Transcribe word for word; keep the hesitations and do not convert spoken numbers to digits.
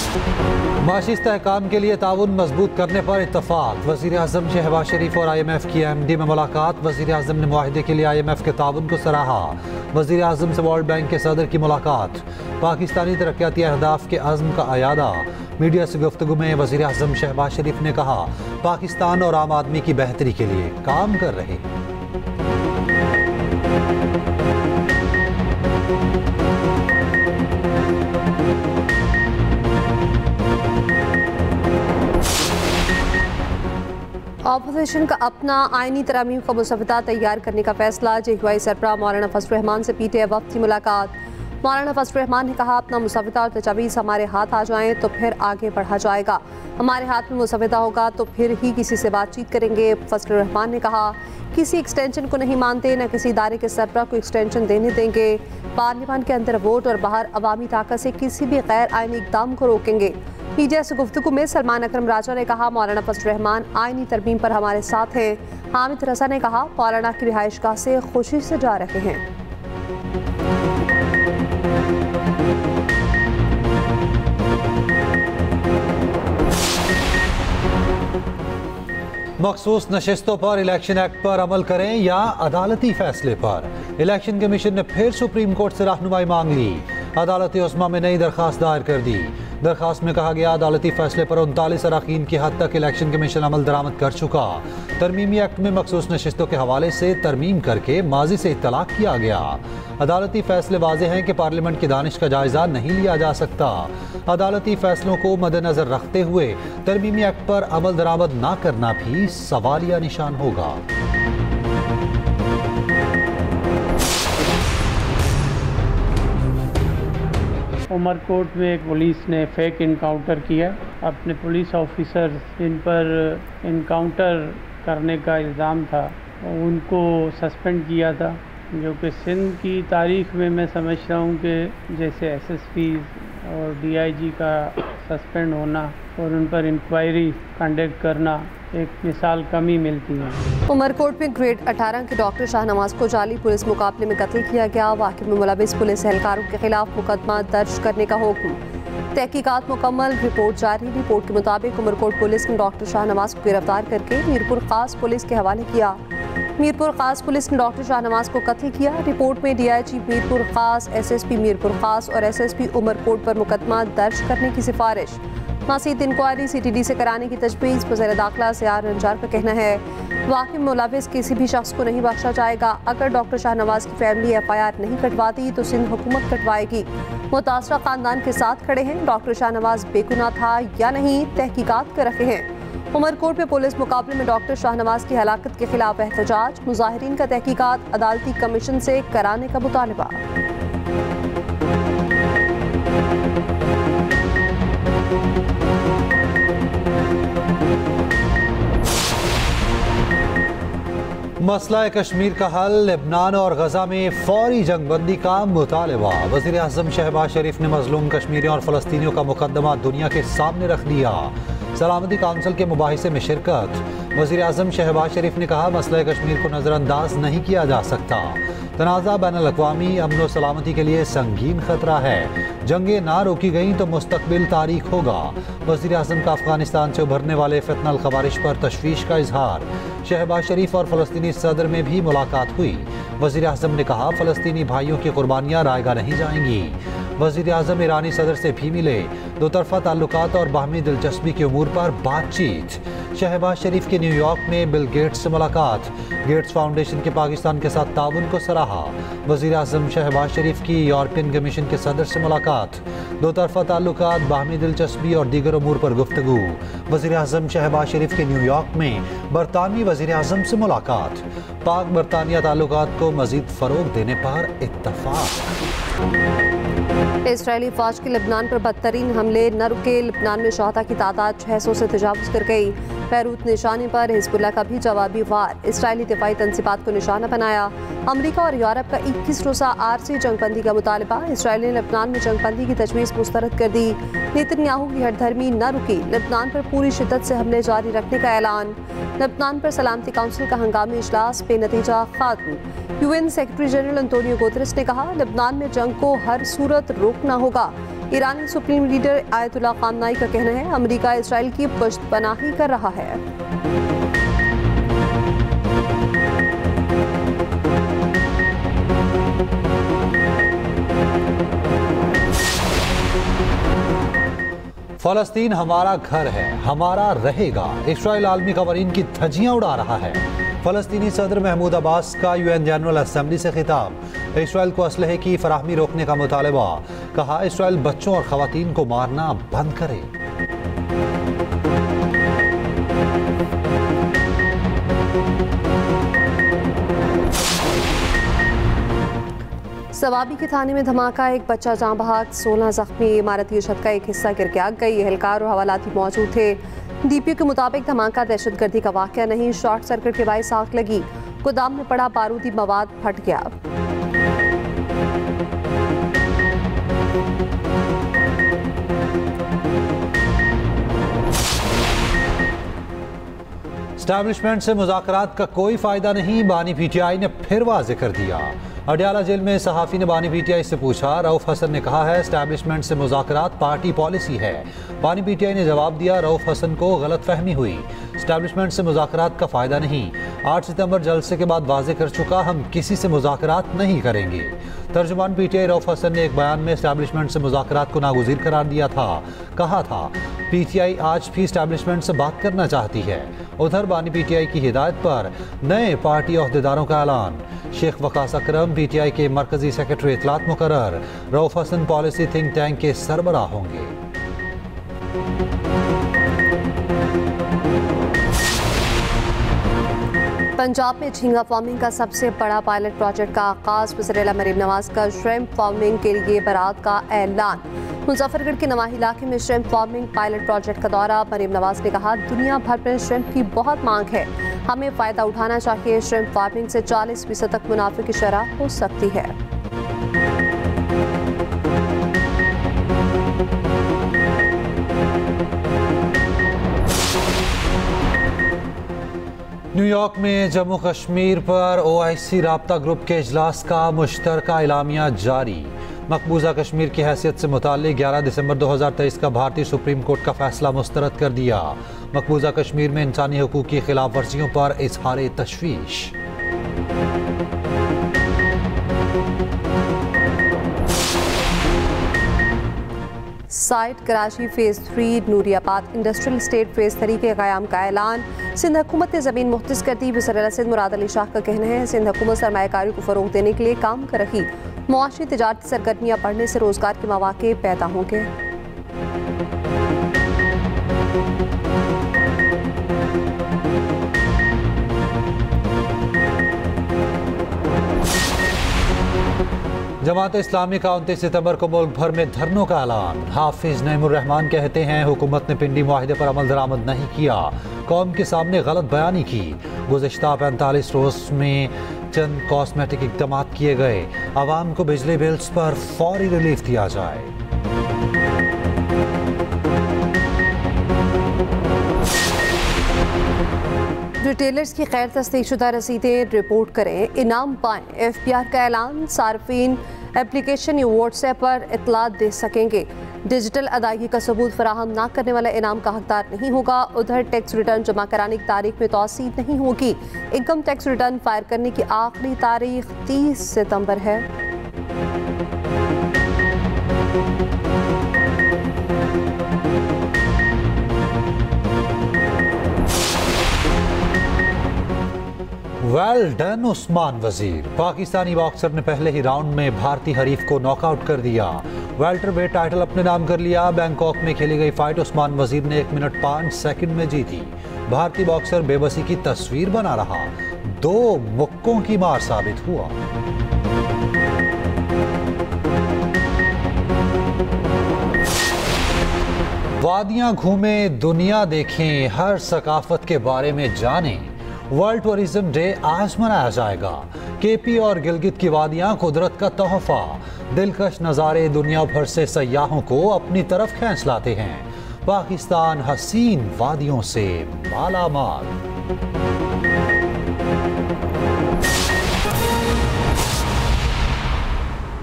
माशी इस्तेहकाम के लिए ताउन मजबूत करने पर इत्तफाक। वज़ीर आज़म शहबाज शरीफ और आई एम एफ की एम डी में मुलाकात। वज़ीर आज़म ने मुआहिदे के लिए आई एम एफ के ताउन को सराहा। वज़ीर आज़म से वर्ल्ड बैंक के सदर की मुलाकात। पाकिस्तानी तरक्याती अहदाफ के अज़्म का अयादा। मीडिया से गुफ्तगू में वज़ीर आज़म शहबाज शरीफ ने कहा, पाकिस्तान और आम आदमी की बेहतरी के लिए काम कर रहे हैं। ऑपोजिशन का अपना आइनी तरमीम का मुसवदा तैयार करने का फैसला। जे यू आई सरबराह मौलाना फजल रहमान से पी टी आई वफ़द की मुलाकात। मौलाना फजल रहमान ने कहा, अपना मुसवदा और तजावीज़ हमारे हाथ आ जाएं तो फिर आगे बढ़ा जाएगा। हमारे हाथ में मुसवदा होगा तो फिर ही किसी से बातचीत करेंगे। फजल रहमान ने कहा, किसी एक्सटेंशन को नहीं मानते, न किसी इदारे के सरबराह को एक्सटेंशन देने देंगे। पार्लियामान के अंदर वोट और बाहर अवामी ताकत से किसी भी गैर आइनी इक़दाम को रोकेंगे। मीडिया से गुफ्तगू में सलमान अकरम राजा ने कहा, मौलाना फजल रहमान आइनी तरमीम पर हमारे साथ हैं। हामिद रजा ने कहा, मौलाना की रिहाइशगाह से खुशी से जा रहे हैं। मखसूस नशिस्तों पर इलेक्शन एक्ट पर अमल करें या अदालती फैसले पर। इलेक्शन कमीशन ने फिर सुप्रीम कोर्ट से रहनुमाई मांग ली। अदालती उस्मा में नई दरखास्त दायर कर दी। दरखास्त में कहा गया, अदालती फैसले पर उनतालीस अरकान की हद तक इलेक्शन कमीशन अमल दरामद कर चुका। तरमीमी एक्ट में मखसूस नशिस्तों के हवाले से तरमीम करके माजी से इत्तला किया गया। अदालती फैसले वाज़े हैं कि पार्लियामेंट की दानिश का जायजा नहीं लिया जा सकता। अदालती फैसलों को मद्देनजर रखते हुए तरमीमी एक्ट पर अमल दरामद न करना भी सवालिया निशान होगा। उमरकोट में एक पुलिस ने फेक इनकाउंटर किया। अपने पुलिस ऑफिसर जिन पर इनकाउंटर करने का इल्ज़ाम था उनको सस्पेंड किया था, जो कि सिंध की तारीख़ में मैं समझ रहा हूँ कि जैसे एस एस पी और डी आई जी का सस्पेंड होना और उन पर इंक्वायरी कंडक्ट करना एक मिसाल कमी मिलती है। उमरकोट में ग्रेड अठारह के डॉक्टर शाहनवाज को जाली पुलिस मुकाबले में कत्ल किया गया। वाक़े में मुलविस पुलिस एहलकारों के खिलाफ मुकदमा दर्ज करने का हुक्म। तहकीकात मुकम्मल, रिपोर्ट जारी। रिपोर्ट के मुताबिक उमरकोट पुलिस ने डॉक्टर शाहनवाज को गिरफ्तार करके मीरपुर खास पुलिस के हवाले किया। मीरपुर खास पुलिस ने डॉक्टर शाहनवाज को कत्ल किया। रिपोर्ट में डी आई जी मीरपुर खास, एस एस पी मीरपुर खास और एस एस पी उमरकोट पर मुकदमा दर्ज करने की सिफारिश। मज़ीद इंक्वायरी सी टी डी से कराने की तजवीज़। वज़ीर दाखिला से आर रंजार का कहना है, वाक़ई में मुलविस किसी भी शख्स को नहीं बख्शा जाएगा। अगर डॉक्टर शाहनवाज की फैमिली एफ आई आर नहीं कटवाती तो सिंध हुकूमत कटवाएगी। मुतासरा ख़ानदान के साथ खड़े हैं। डॉक्टर शाहनवाज बेगुनाह था या नहीं, तहकीकात कर रहे हैं। उमरकोट में पुलिस मुकाबले में डॉक्टर शाहनवाज की हलाकत के खिलाफ एहतजाज। मुजाहिरीन का तहकीकात अदालती कमीशन से कराने का मुतालबा। मसला कश्मीर का हल, लेबनान और गजा में फौरी जंगबंदी का मुतालबा। वज़ीर आज़म शहबाज शरीफ ने मजलूम कश्मीरियों और फ़लस्तीनियों का मुकदमा दुनिया के सामने रख दिया। सलामती काउंसिल के मुबाहिसे में शिरकत। वज़ीर आज़म शहबाज शरीफ ने कहा, मसला कश्मीर को नज़रअंदाज नहीं किया जा सकता। तनाज़ा बैनुल-अक़वामी अमन व सलामती के लिए संगीन खतरा है। जंगें ना रोकी गईं तो मुस्तकबिल तारीख होगा। वज़ीर आज़म का अफ़गानिस्तान से उभरने वाले फितनल ख़वारिश पर तशवीश का इजहार। शहबाज शरीफ और फ़लस्तीनी सदर में भी मुलाकात हुई। वज़ीर आज़म ने कहा, फ़लस्तीनी भाइयों की कुर्बानियाँ रायगा नहीं जाएंगी। वज़ीर आज़म ईरानी सदर से भी मिले। दो तरफ़ा ताल्लुकात और बाहमी दिलचस्पी के उमूर पर बातचीत। शहबाज शरीफ की न्यूयॉर्क में बिल गेट्स से मुलाकात। गेट्स फाउंडेशन के पाकिस्तान के साथ ताउन को सराहा। वज़ीर आज़म शहबाज शरीफ की यूरोपियन कमीशन के सदर से मुलाकात। दो तरफ़ा ताल्लुकात, बाहमी दिलचस्पी और दीगर उमूर पर गुफ्तगू। वज़ीर आज़म शहबाज शरीफ के न्यूयॉर्क में बरतानवी वज़ीर आज़म से मुलाकात। पाक बरतानिया ताल्लुकात को मज़ीद फ़रोग़ देने पर इत्तफ़ाक़। इसराइली फ़ौज के लेबनान पर बदतरीन हमले न रुके। लेबनान में शहदा की तादाद छः सौ से तजावुज़ कर गई। बैरूत निशाने पर हिज़्बुल्लाह का भी जवाबी वार। इसराइली दिफाई तंसीबात को निशाना बनाया। अमरीका और यूरोप का इक्कीस रोज़ा आरसी जंगबंदी का मुतालबा। इसराइल ने लेबनान में जंगबंदी की तजवीज़ मुस्तरद कर दी। नेतन्याहू की हठधर्मी न रुकी। लेबनान पर पूरी शिद्दत से हमले जारी रखने का ऐलान। लेबनान पर सलामती काउंसिल का हंगामी इजलास बेनतीजा खात्म। UN secretary general Antonio Guterres ने कहा, लेबनान में जंग को हर सूरत रोकना होगा। ईरानी सुप्रीम लीडर आयतुल्ला खामनाई का कहना है अमेरिका इसराइल की पुश्तपनाही कर रहा है। फलस्तीन हमारा घर है, हमारा रहेगा। इसराइल आलमी कवानीन की धज्जियां उड़ा रहा है। फलस्तीनी सदर महमूद अब्बास का यूएन जनरल असेंबली से खिताब। इसराइल को असलहे की फराहमी रोकने का मुतालबा। कहा इसराइल बच्चों और खवातीन को मारना बंद करे। सवाबी के थाने में धमाका, एक बच्चा जाँ बहक, सोलह जख्मी। इमारत की छत का एक हिस्सा गिर के आग गई। एहलकार और हवालाती मौजूद थे। डीपीओ के मुताबिक धमाका दहशतगर्दी का वाक़या नहीं, शॉर्ट सर्किट के बायस आग लगी। गोदाम में पड़ा बारूदी मवाद फट गया। एस्टैब्लिशमेंट से मुज़ाकरात का कोई फायदा नहीं, बानी पीटीआई ने फिर वाज़ेह कर दिया। अडयाला जेल में सहाफ़ी ने बानी पीटीआई से पूछा। रऊफ हसन ने कहा है एस्टैब्लिशमेंट से मुज़ाकरात पार्टी पॉलिसी है। बानी पीटीआई ने जवाब दिया रऊफ हसन को गलत फहमी हुई, एस्टैब्लिशमेंट से मुज़ाकरात का फ़ायदा नहीं। आठ सितंबर जलसे के बाद वाज़ेह कर चुका, हम किसी से मुज़ाकरात नहीं करेंगे। तर्जुमान पीटीआई रऊफ हसन ने एक बयान में एस्टैब्लिशमेंट से मुज़ाकरात को नागुज़ीर करार दिया था। कहा था पीटीआई आज भी एस्टैब्लिशमेंट से बात करना चाहती है। उधर बानी पीटीआई की हिदायत पर नए पार्टी अहदेदारों का ऐलान। शेख वकास अकरम पीटीआई के मरकजी सेक्रेटरी इतलात मुकर्रर। Rauf Hassan policy think tank के सरबराह होंगे। पंजाब में झींगा फार्मिंग का सबसे बड़ा पायलट प्रोजेक्ट का आगाज। वज़ीर मरीम नवाज का श्रिम्प फार्मिंग के लिए बरात का ऐलान। मुजफ्फरगढ़ के नवाही इलाके में श्रिम्प फार्मिंग पायलट प्रोजेक्ट का दौरा। मरीम नवाज ने कहा दुनिया भर में श्रिम्प की बहुत मांग है, हमें फ़ायदा उठाना चाहिए। श्रिम्प फार्मिंग से चालीस फीसद तक मुनाफे की शरह हो सकती है। न्यूयॉर्क में जम्मू कश्मीर पर ओआईसी राब्ता ग्रुप के इजलास का मुश्तरका इलामिया जारी। मकबूजा कश्मीर की हैसियत से मुताल्लिक ग्यारह दिसंबर दो हज़ार तेईस का भारतीय सुप्रीम कोर्ट का फैसला मुस्तरद कर दिया। मकबूजा कश्मीर में इंसानी हुकूक की खिलाफ वर्जियों पर इजहार तशवीश। Site Karachi phase three Nooriabad industrial state phase three के क़याम का ऐलान। सिंध हुकूमत ने ज़मीन मुख्तस कर दी। वज़ीर सिंध मुराद अली शाह का कहना है सिंध हुकूमत सरमायाकारी को फ़रोग़ देने के लिए काम कर रही। मुआशी तिजारती सरगर्मियाँ बढ़ने से रोज़गार के मौक़े पैदा होंगे। जमात इस्लामी का उनतीस सितंबर को मुल्क भर में धरनों का ऐलान। हाफिज नईमुर रहमान कहते हैं हुकूमत ने पिंडी मुआहिदे पर अमल दरामद नहीं किया, कौम के सामने गलत बयानी की। गुज़िश्ता पैंतालीस रोज में चंद कॉस्मेटिक इक़दाम किए गए। आवाम को बिजली बिल्स पर फौरी रिलीफ दिया जाए। रिटेलर्स की गैर तस्दीकशुदा रसीदें रिपोर्ट करें, इनाम पाएं। एफ पी आर का ऐलान। सार्फिन एप्लीकेशन या व्हाट्सएप पर इतला दे सकेंगे। डिजिटल अदायगी का सबूत फराहम न करने वाला इनाम का हकदार नहीं होगा। उधर टैक्स रिटर्न जमा कराने की तारीख में तौसील नहीं होगी। इनकम टैक्स रिटर्न फायर करने की आखिरी तारीख तीस सितंबर है। वेल डन उस्मान वजीर। पाकिस्तानी बॉक्सर ने पहले ही राउंड में भारतीय हरीफ को नॉकआउट कर दिया। वेल्टर वेट टाइटल अपने नाम कर लिया। बैंकॉक में खेली गई फाइट उस्मान वजीर ने एक मिनट पाँच सेकंड में जीती। भारतीय बॉक्सर बेबसी की तस्वीर बना रहा, दो मुक्कों की मार साबित हुआ। वादियां घूमें, दुनिया देखें, हर सकाफत के बारे में जानें। वर्ल्ड टूरिज्म डे आज मनाया जाएगा। केपी और गिलगित की वादियां कुदरत का तोहफा। दिलकश नज़ारे दुनिया भर से सयाहों को अपनी तरफ खींच लाते हैं। पाकिस्तान हसीन वादियों से माला माल।